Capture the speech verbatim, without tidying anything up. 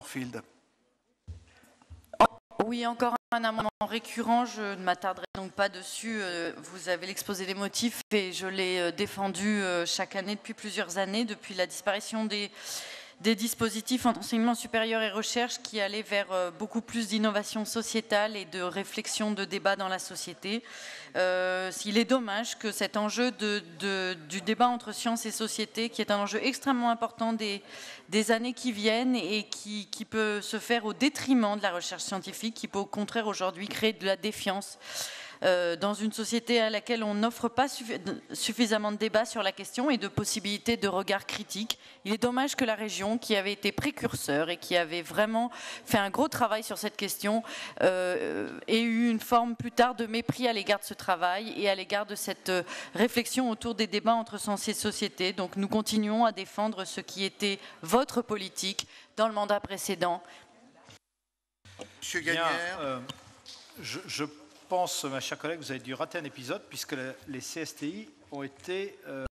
Porfield. Oui, encore un amendement récurrent, je ne m'attarderai donc pas dessus. Vous avez l'exposé des motifs et je l'ai défendu chaque année depuis plusieurs années, depuis la disparition des, des dispositifs en enseignement supérieur et recherche qui allaient vers beaucoup plus d'innovation sociétale et de réflexion, de débat dans la société. Euh, il est dommage que cet enjeu de, de, du débat entre sciences et société, qui est un enjeu extrêmement important des, des années qui viennent et qui, qui peut se faire au détriment de la recherche scientifique, qui peut au contraire aujourd'hui créer de la défiance euh, dans une société à laquelle on n'offre pas suffi- suffisamment de débats sur la question et de possibilités de regard critique. Il est dommage que la région, qui avait été précurseur et qui avait vraiment fait un gros travail sur cette question, euh, ait eu une forme plus tard de mépris à l'égard de ce travail et à l'égard de cette réflexion autour des débats entre sciences et société. Donc nous continuons à défendre ce qui était votre politique dans le mandat précédent. Monsieur Gagnère. Euh, je, je pense, ma chère collègue, vous avez dû rater un épisode puisque les C S T I ont été... Euh